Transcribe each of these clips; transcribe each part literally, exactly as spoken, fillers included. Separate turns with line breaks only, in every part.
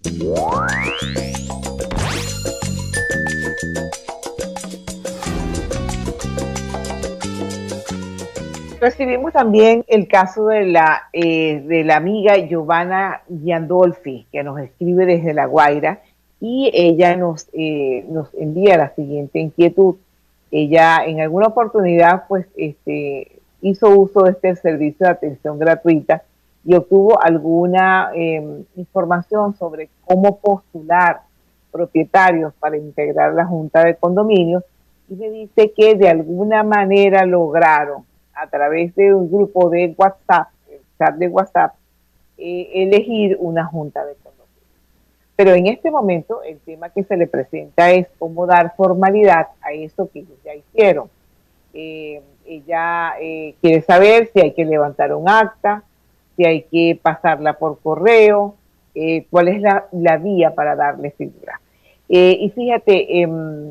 Recibimos también el caso de la, eh, de la amiga Giovanna Giandolfi, que nos escribe desde La Guaira, y ella nos, eh, nos envía la siguiente inquietud. Ella en alguna oportunidad pues este, hizo uso de este servicio de atención gratuita y obtuvo alguna eh, información sobre cómo postular propietarios para integrar la junta de condominio, y me dice que de alguna manera lograron a través de un grupo de WhatsApp, el chat de WhatsApp, eh, elegir una junta de condominio. Pero en este momento el tema que se le presenta es cómo dar formalidad a eso que ellos ya hicieron. Eh, ella eh, quiere saber si hay que levantar un acta, si hay que pasarla por correo, eh, cuál es la, la vía para darle figura. Eh, y fíjate, eh,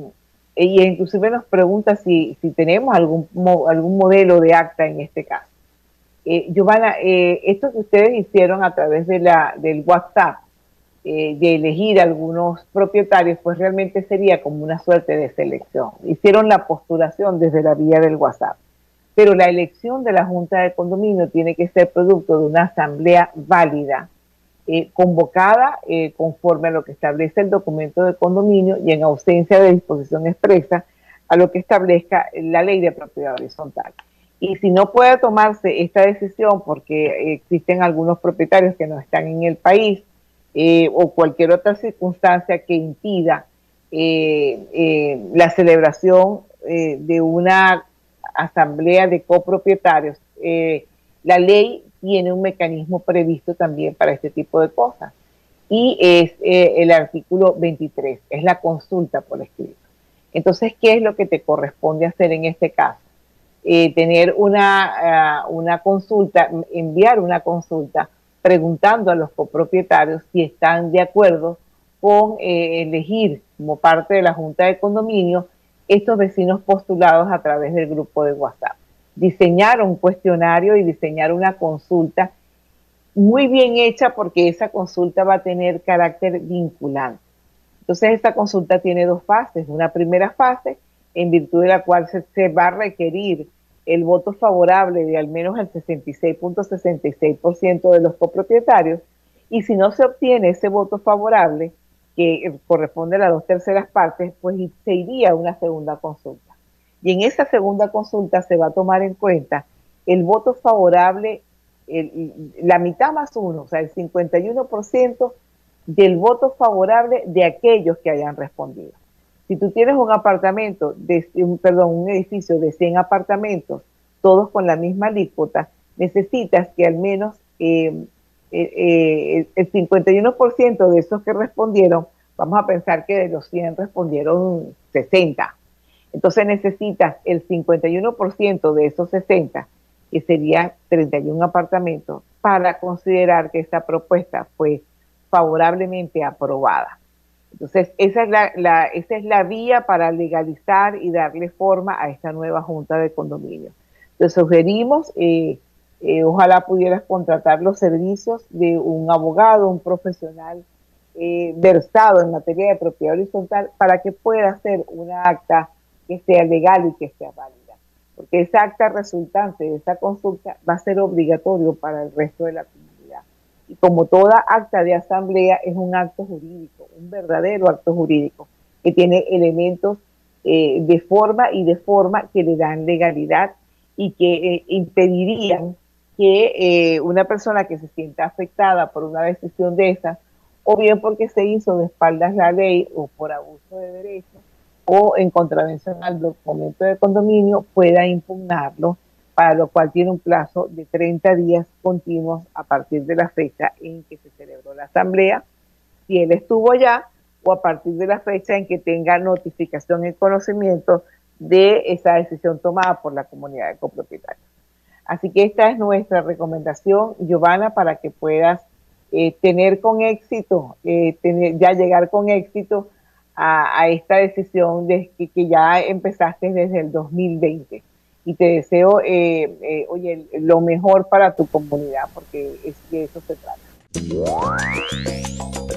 ella inclusive nos pregunta si, si tenemos algún, algún modelo de acta en este caso. Eh, Giovanna, eh, esto que ustedes hicieron a través de la, del WhatsApp, eh, de elegir algunos propietarios, pues realmente sería como una suerte de selección. Hicieron la postulación desde la vía del WhatsApp, pero la elección de la Junta de Condominio tiene que ser producto de una asamblea válida, Eh, convocada eh, conforme a lo que establece el documento de condominio y en ausencia de disposición expresa a lo que establezca la ley de propiedad horizontal. Y si no puede tomarse esta decisión porque eh, existen algunos propietarios que no están en el país eh, o cualquier otra circunstancia que impida eh, eh, la celebración eh, de una asamblea de copropietarios, eh, la ley tiene un mecanismo previsto también para este tipo de cosas. Y es eh, el artículo veintitrés, es la consulta por escrito. Entonces, ¿qué es lo que te corresponde hacer en este caso? Eh, tener una, uh, una consulta, enviar una consulta preguntando a los copropietarios si están de acuerdo con eh, elegir como parte de la Junta de Condominio estos vecinos postulados a través del grupo de WhatsApp. Diseñar un cuestionario y diseñar una consulta muy bien hecha, porque esa consulta va a tener carácter vinculante. Entonces, esta consulta tiene dos fases. Una primera fase, en virtud de la cual se, se va a requerir el voto favorable de al menos el sesenta y seis punto sesenta y seis por ciento de los copropietarios, y si no se obtiene ese voto favorable, que corresponde a las dos terceras partes, pues se iría a una segunda consulta. Y en esa segunda consulta se va a tomar en cuenta el voto favorable, el, la mitad más uno, o sea, el cincuenta y uno por ciento del voto favorable de aquellos que hayan respondido. Si tú tienes un apartamento, de, un, perdón, un edificio de cien apartamentos, todos con la misma alícuota, necesitas que al menos eh, eh, eh, el cincuenta y uno por ciento de esos que respondieron, vamos a pensar que de los cien respondieron sesenta. Entonces necesitas el cincuenta y uno por ciento de esos sesenta, que sería treinta y uno apartamentos, para considerar que esta propuesta fue favorablemente aprobada. Entonces esa es la, la, esa es la vía para legalizar y darle forma a esta nueva Junta de Condominio. Te sugerimos, eh, eh, ojalá pudieras contratar los servicios de un abogado, un profesional eh, versado en materia de propiedad horizontal, para que pueda hacer una acta que sea legal y que sea válida, porque esa acta resultante de esa consulta va a ser obligatorio para el resto de la comunidad. Y como toda acta de asamblea, es un acto jurídico, un verdadero acto jurídico, que tiene elementos eh, de forma y de forma que le dan legalidad y que eh, impedirían que eh, una persona que se sienta afectada por una decisión de esas, o bien porque se hizo de espaldas la ley o por abuso de derechos, o en contravención al documento de condominio, pueda impugnarlo, para lo cual tiene un plazo de treinta días continuos a partir de la fecha en que se celebró la asamblea, si él estuvo allá, o a partir de la fecha en que tenga notificación y conocimiento de esa decisión tomada por la comunidad de copropietarios. Así que esta es nuestra recomendación, Giovanna, para que puedas eh, tener con éxito, eh, tener, ya llegar con éxito A, a esta decisión de que, que ya empezaste desde el dos mil veinte, y te deseo eh, eh, oye, lo mejor para tu comunidad, porque es de eso se trata.